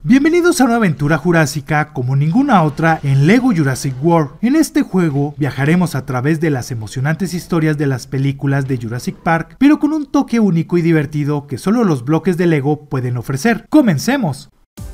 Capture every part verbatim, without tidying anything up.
Bienvenidos a una aventura jurásica como ninguna otra en Lego Jurassic World. En este juego viajaremos a través de las emocionantes historias de las películas de Jurassic Park, pero con un toque único y divertido que solo los bloques de Lego pueden ofrecer. ¡Comencemos!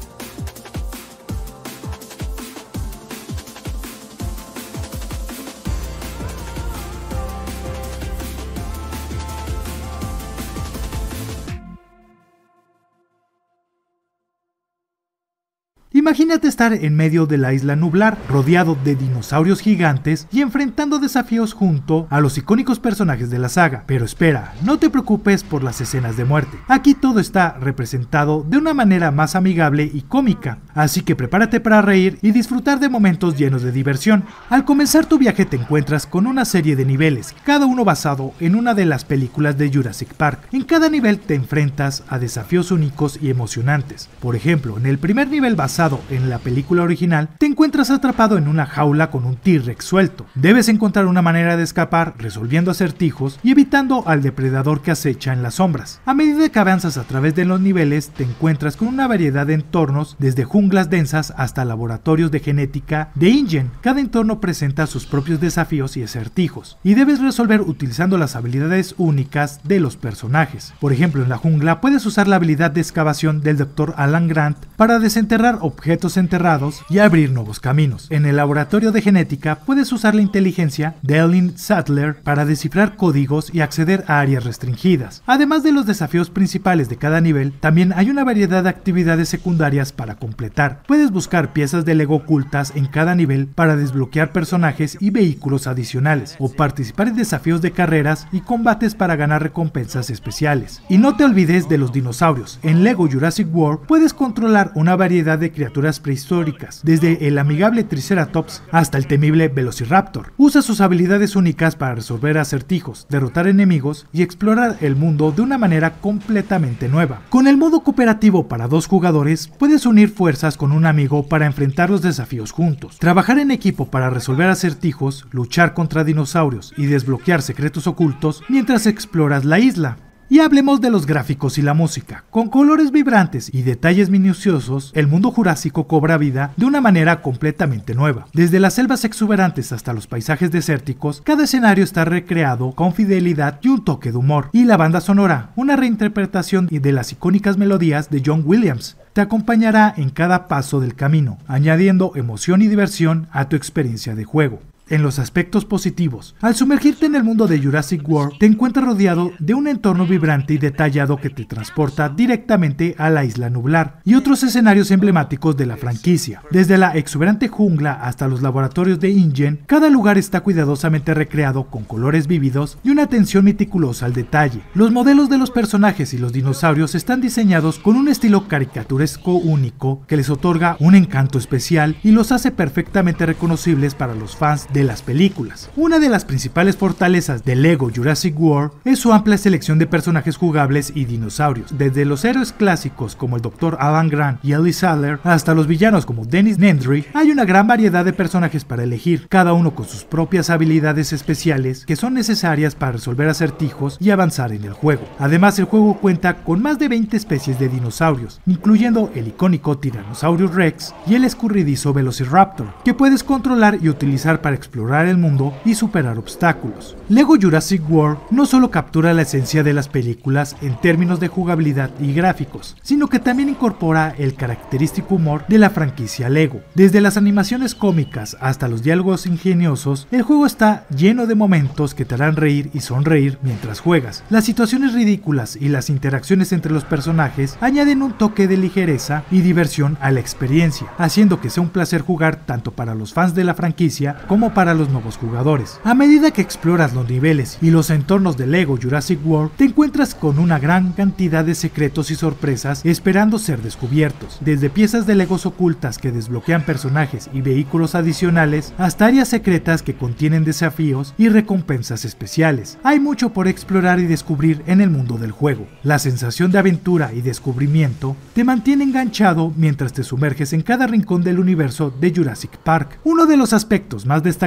Imagínate estar en medio de la isla nublar, rodeado de dinosaurios gigantes y enfrentando desafíos junto a los icónicos personajes de la saga. Pero espera, no te preocupes por las escenas de muerte. Aquí todo está representado de una manera más amigable y cómica, así que prepárate para reír y disfrutar de momentos llenos de diversión. Al comenzar tu viaje te encuentras con una serie de niveles, cada uno basado en una de las películas de Jurassic Park. En cada nivel te enfrentas a desafíos únicos y emocionantes. Por ejemplo, en el primer nivel basado en la película original, te encuentras atrapado en una jaula con un T-Rex suelto. Debes encontrar una manera de escapar resolviendo acertijos y evitando al depredador que acecha en las sombras. A medida que avanzas a través de los niveles, te encuentras con una variedad de entornos, desde junglas densas hasta laboratorios de genética de InGen. Cada entorno presenta sus propios desafíos y acertijos, y debes resolver utilizando las habilidades únicas de los personajes. Por ejemplo, en la jungla puedes usar la habilidad de excavación del doctor Alan Grant para desenterrar objetos objetos enterrados y abrir nuevos caminos. En el laboratorio de genética puedes usar la inteligencia de Ellen Sattler para descifrar códigos y acceder a áreas restringidas. Además de los desafíos principales de cada nivel, también hay una variedad de actividades secundarias para completar. Puedes buscar piezas de Lego ocultas en cada nivel para desbloquear personajes y vehículos adicionales, o participar en desafíos de carreras y combates para ganar recompensas especiales. Y no te olvides de los dinosaurios. En Lego Jurassic World puedes controlar una variedad de criaturas prehistóricas, desde el amigable Triceratops hasta el temible Velociraptor. Usa sus habilidades únicas para resolver acertijos, derrotar enemigos y explorar el mundo de una manera completamente nueva. Con el modo cooperativo para dos jugadores, puedes unir fuerzas con un amigo para enfrentar los desafíos juntos, trabajar en equipo para resolver acertijos, luchar contra dinosaurios y desbloquear secretos ocultos mientras exploras la isla. Y hablemos de los gráficos y la música. Con colores vibrantes y detalles minuciosos, el mundo jurásico cobra vida de una manera completamente nueva. Desde las selvas exuberantes hasta los paisajes desérticos, cada escenario está recreado con fidelidad y un toque de humor. Y la banda sonora, una reinterpretación de las icónicas melodías de John Williams, te acompañará en cada paso del camino, añadiendo emoción y diversión a tu experiencia de juego. En los aspectos positivos, al sumergirte en el mundo de Jurassic World, te encuentras rodeado de un entorno vibrante y detallado que te transporta directamente a la isla nublar y otros escenarios emblemáticos de la franquicia. Desde la exuberante jungla hasta los laboratorios de InGen, cada lugar está cuidadosamente recreado con colores vívidos y una atención meticulosa al detalle. Los modelos de los personajes y los dinosaurios están diseñados con un estilo caricaturesco único que les otorga un encanto especial y los hace perfectamente reconocibles para los fans de de las películas. Una de las principales fortalezas de Lego Jurassic World es su amplia selección de personajes jugables y dinosaurios, desde los héroes clásicos como el doctor Alan Grant y Ellie Sattler hasta los villanos como Dennis Nedry. Hay una gran variedad de personajes para elegir, cada uno con sus propias habilidades especiales que son necesarias para resolver acertijos y avanzar en el juego. Además, el juego cuenta con más de veinte especies de dinosaurios, incluyendo el icónico Tyrannosaurus Rex y el escurridizo Velociraptor, que puedes controlar y utilizar para explorar explorar el mundo y superar obstáculos. Lego Jurassic World no solo captura la esencia de las películas en términos de jugabilidad y gráficos, sino que también incorpora el característico humor de la franquicia Lego. Desde las animaciones cómicas hasta los diálogos ingeniosos, el juego está lleno de momentos que te harán reír y sonreír mientras juegas. Las situaciones ridículas y las interacciones entre los personajes añaden un toque de ligereza y diversión a la experiencia, haciendo que sea un placer jugar tanto para los fans de la franquicia como para los nuevos jugadores. A medida que exploras los niveles y los entornos de Lego Jurassic World, te encuentras con una gran cantidad de secretos y sorpresas esperando ser descubiertos, desde piezas de Legos ocultas que desbloquean personajes y vehículos adicionales, hasta áreas secretas que contienen desafíos y recompensas especiales. Hay mucho por explorar y descubrir en el mundo del juego. La sensación de aventura y descubrimiento te mantiene enganchado mientras te sumerges en cada rincón del universo de Jurassic Park. Uno de los aspectos más destacados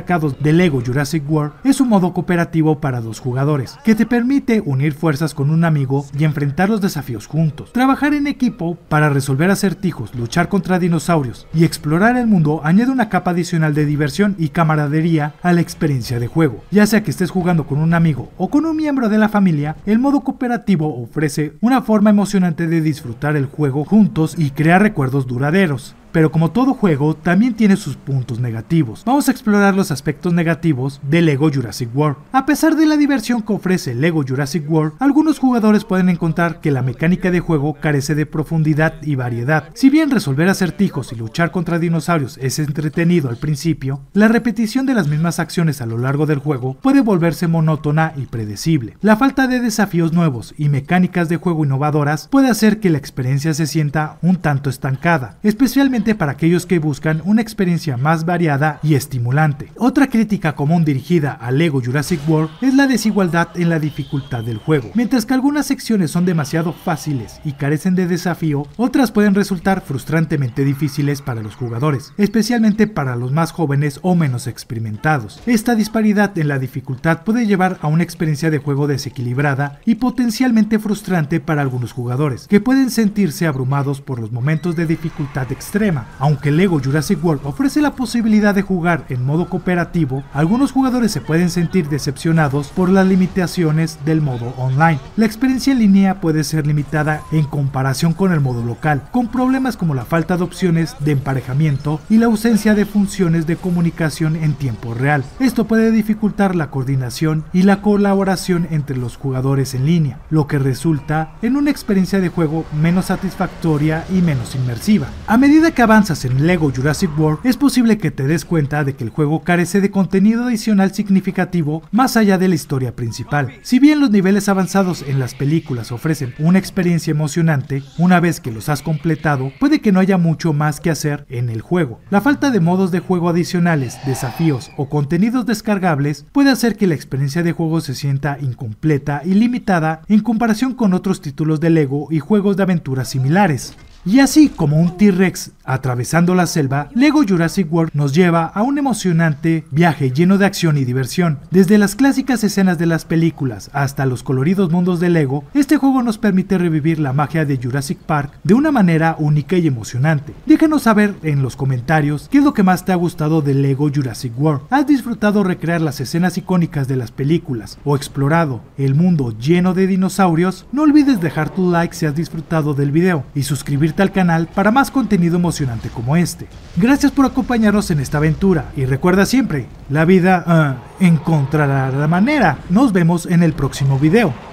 destacados de Lego Jurassic World es su modo cooperativo para dos jugadores, que te permite unir fuerzas con un amigo y enfrentar los desafíos juntos. Trabajar en equipo para resolver acertijos, luchar contra dinosaurios y explorar el mundo añade una capa adicional de diversión y camaradería a la experiencia de juego. Ya sea que estés jugando con un amigo o con un miembro de la familia, el modo cooperativo ofrece una forma emocionante de disfrutar el juego juntos y crear recuerdos duraderos. Pero como todo juego, también tiene sus puntos negativos. Vamos a explorar los aspectos negativos de Lego Jurassic World. A pesar de la diversión que ofrece Lego Jurassic World, algunos jugadores pueden encontrar que la mecánica de juego carece de profundidad y variedad. Si bien resolver acertijos y luchar contra dinosaurios es entretenido al principio, la repetición de las mismas acciones a lo largo del juego puede volverse monótona y predecible. La falta de desafíos nuevos y mecánicas de juego innovadoras puede hacer que la experiencia se sienta un tanto estancada, especialmente para aquellos que buscan una experiencia más variada y estimulante. Otra crítica común dirigida a Lego Jurassic World es la desigualdad en la dificultad del juego. Mientras que algunas secciones son demasiado fáciles y carecen de desafío, otras pueden resultar frustrantemente difíciles para los jugadores, especialmente para los más jóvenes o menos experimentados. Esta disparidad en la dificultad puede llevar a una experiencia de juego desequilibrada y potencialmente frustrante para algunos jugadores, que pueden sentirse abrumados por los momentos de dificultad extrema. Aunque Lego Jurassic World ofrece la posibilidad de jugar en modo cooperativo, algunos jugadores se pueden sentir decepcionados por las limitaciones del modo online. La experiencia en línea puede ser limitada en comparación con el modo local, con problemas como la falta de opciones de emparejamiento y la ausencia de funciones de comunicación en tiempo real. Esto puede dificultar la coordinación y la colaboración entre los jugadores en línea, lo que resulta en una experiencia de juego menos satisfactoria y menos inmersiva. A medida que avanzas en Lego Jurassic World, es posible que te des cuenta de que el juego carece de contenido adicional significativo más allá de la historia principal. Si bien los niveles avanzados en las películas ofrecen una experiencia emocionante, una vez que los has completado, puede que no haya mucho más que hacer en el juego. La falta de modos de juego adicionales, desafíos o contenidos descargables puede hacer que la experiencia de juego se sienta incompleta y limitada en comparación con otros títulos de Lego y juegos de aventuras similares. Y así como un T-Rex atravesando la selva, Lego Jurassic World nos lleva a un emocionante viaje lleno de acción y diversión. Desde las clásicas escenas de las películas hasta los coloridos mundos de Lego, este juego nos permite revivir la magia de Jurassic Park de una manera única y emocionante. Déjanos saber en los comentarios qué es lo que más te ha gustado de Lego Jurassic World. ¿Has disfrutado recrear las escenas icónicas de las películas o explorado el mundo lleno de dinosaurios? No olvides dejar tu like si has disfrutado del video y suscribirte al canal para más contenido emocionante como este. Gracias por acompañarnos en esta aventura y recuerda siempre, la vida uh, encontrará la manera. Nos vemos en el próximo video.